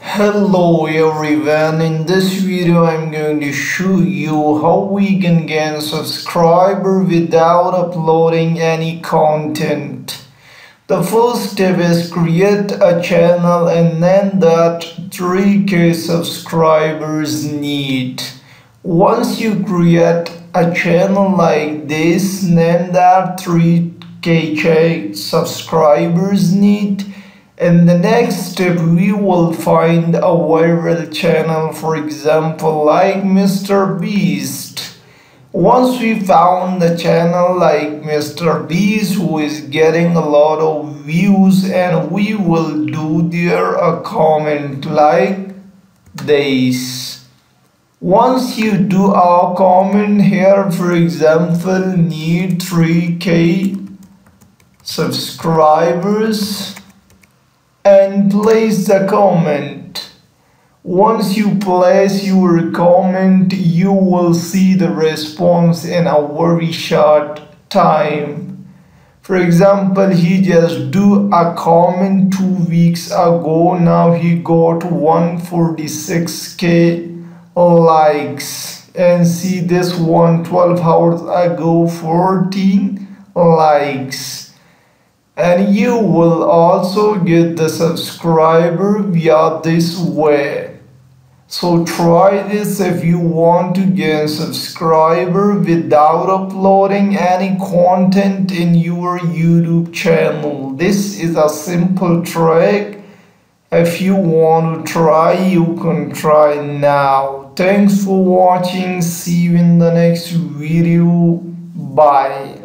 Hello everyone, in this video I'm going to show you how we can gain subscriber without uploading any content. The first step is create a channel and then that 3K subscribers need. Once you create a channel like this, then that 3K subscribers need. In the next step, we will find a viral channel, for example, like Mr. Beast. Once we found the channel like Mr. Beast who is getting a lot of views, and we will do there a comment like this. Once you do a comment here, for example, need 3K subscribers, and place the comment. Once you place your comment, you will see the response in a very short time. For example, he just do a comment 2 weeks ago. Now he got 146K likes, and see this one 12 hours ago 14 likes. And you will also get the subscriber via this way. So try this if you want to gain subscriber without uploading any content in your YouTube channel. This is a simple trick. If you want to try, you can try now. Thanks for watching. See you in the next video. Bye.